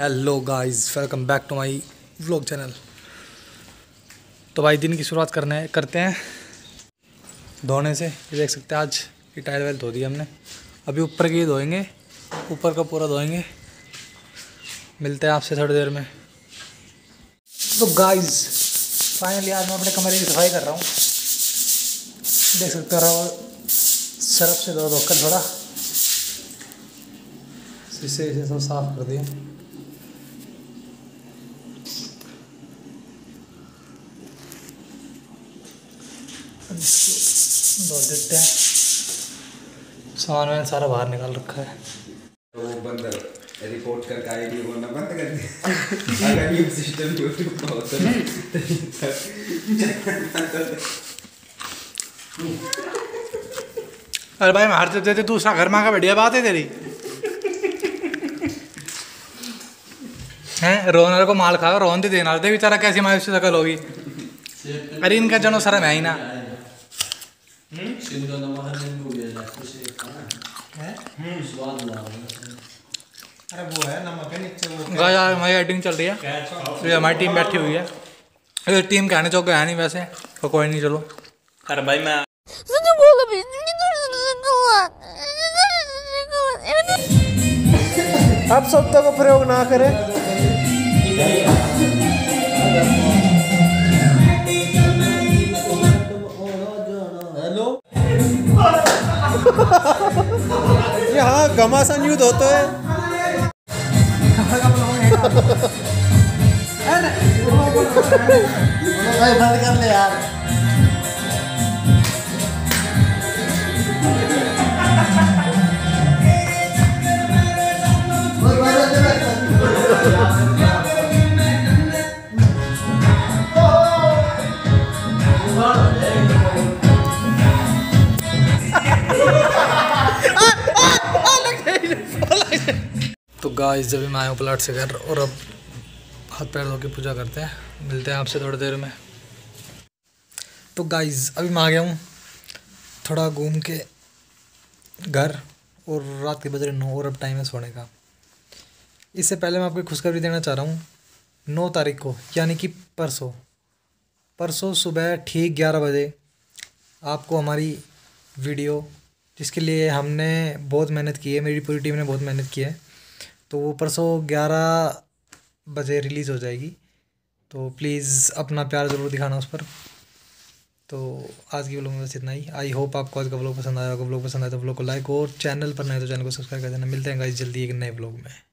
Hello guys, welcome back to my vlog channel. तो भाई दिन की शुरुआत करते हैं धोने से। ये देख सकते हैं आज ये टायर वेल धो दिया हमने। अभी ऊपर की धोएंगे, ऊपर का पूरा धोएंगे। मिलते हैं आपसे थोड़ी देर में। तो गाइस फाइनली आज मैं अपने कमरे की सफाई कर रहा हूँ। देख सकते हो सरफ से धोकर थोड़ा शीशे से सब साफ कर दिए। धो देते हैं। सामान मैंने सारा बाहर निकाल रखा है। तो वो बंद रिपोर्ट करके आईडी बोलना बंद कर दिया। अगर ये सिस्टम यूट्यूब पर होता है अरे भाई मार देते थे, दूसरा घर मांगा बढ़िया बात है तेरी। हैं रोहन को माल खा रोहन दे देना दे बेचारा, कैसी मायूस शकल होगी। अरे इनका जनो शर्म है ही ना। अरे वो है नमक है नीचे वो। गाइस हमारी एडिटिंग चल रही है, ये हमारी टीम बैठी हुई है। ये टीम कहने चौक है नहीं वैसे, तो कोई नहीं चलो। अरे भाई मैं आप शब्दों का प्रयोग ना करें। हेलो यहाँ घमासान युद्ध होता है। भाई बंद कर ले यार। तो गाइस जब मैं आया हूँ प्लाट से घर, और अब हाथ पैर धो के पूजा करते हैं। मिलते हैं आपसे थोड़ी देर में। तो गाइस अभी मैं आ गया हूँ थोड़ा घूम के घर, और रात के बज रहे 9 और अब टाइम है सोने का। इससे पहले मैं आपको खुशखबरी देना चाह रहा हूँ। 9 तारीख को यानी कि परसों सुबह ठीक 11 बजे आपको हमारी वीडियो, जिसके लिए हमने बहुत मेहनत की है, मेरी पूरी टीम ने बहुत मेहनत की है, तो वो परसों 11 बजे रिलीज़ हो जाएगी। तो प्लीज़ अपना प्यार ज़रूर दिखाना उस पर। तो आज की व्लॉग में बस इतना ही। आई होप आपको आज का व्लॉग पसंद आया होगा। व्लॉग पसंद आया तो व्लॉग को लाइक, और चैनल पर नए तो चैनल को सब्सक्राइब कर देना। मिलते हैं गाइस जल्दी एक नए व्लॉग में।